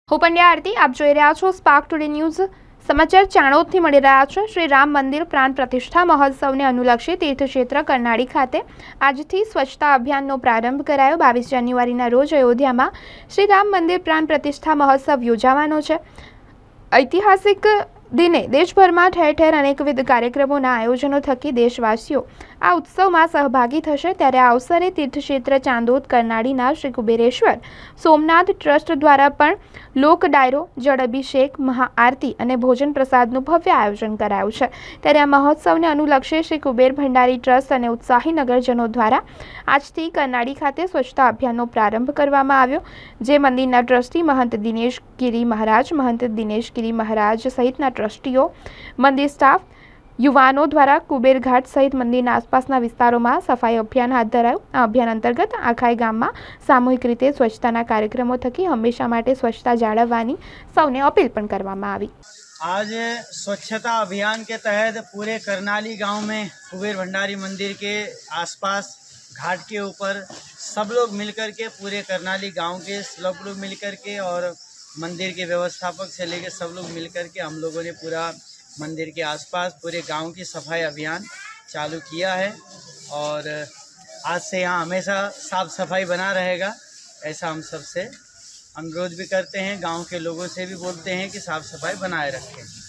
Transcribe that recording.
હું પંડ્યા આરતી આપ જોઈ રહ્યા છો સ્પાર્ક ટુડે ન્યૂઝ સમાચાર ચાણોદથી મળી રહ્યા છે। શ્રી રામ મંદિર પ્રાણ પ્રતિષ્ઠા મહોત્સવને અનુલક્ષી તીર્થક્ષેત્ર કરનાળી ખાતે આજથી સ્વચ્છતા અભિયાનનો પ્રારંભ કરાયો। 22 જાન્યુઆરીના રોજ અયોધ્યામાં શ્રી રામ મંદિર પ્રાણ પ્રતિષ્ઠા મહોત્સવ યોજાવાનો છે। ઐતિહાસિક દિને દેશભરમાં ઠેર ઠેર અનેકવિધ કાર્યક્રમોના આયોજનો થકી દેશવાસીઓ આ ઉત્સવમાં સહભાગી થશે। ત્યારે આ અવસરે તીર્થક્ષેત્ર ચાંદોદ કરનાળીના શ્રી કુબેરેશ્વર સોમનાથ ટ્રસ્ટ દ્વારા પણ લોક ડાયરો, જળ અભિષેક, મહાઆરતી અને ભોજન પ્રસાદનું ભવ્ય આયોજન કરાયું છે। ત્યારે આ મહોત્સવને અનુલક્ષી શ્રી કુબેર ભંડારી ટ્રસ્ટ અને ઉત્સાહી નગરજનો દ્વારા આજથી કરનાળી ખાતે સ્વચ્છતા અભિયાનનો પ્રારંભ કરવામાં આવ્યો, જે મંદિરના ટ્રસ્ટી મહંત દિનેશ ગિરી મહારાજ સહિતના ટ્રસ્ટીઓ, મંદિર સ્ટાફ, યુવાનો દ્વારા કુબેર ઘાટ સહિત મંદિરના આસપાસના વિસ્તારોમાં સફાઈ અભિયાન હાથ ધરાયું। આ અભિયાન અંતર્ગત આખાય ગામમાં સામૂહિક રીતે સ્વચ્છતાના કાર્યક્રમો થકી હંમેશા માટે સ્વચ્છતા જાળવવાની સૌને અપીલ પણ કરવામાં આવી। आज स्वच्छता अभियान के तहत पूरे करनाली गांव में कुबेर भंडारी मंदिर के आसपास घाट के ऊपर सब लोग मिलकर के पूरे करनाली गांव के सब लोग मिलकर के और मंदिर के व्यवस्थापक से लेकर सब लोग मिलकर के हम लोगों ने पूरा मंदिर के आसपास पूरे गांव की सफाई अभियान चालू किया है और आज से यहाँ हमेशा साफ सफाई बना रहेगा, ऐसा हम सबसे अनुरोध भी करते हैं। गांव के लोगों से भी बोलते हैं कि साफ सफाई बनाए रखें।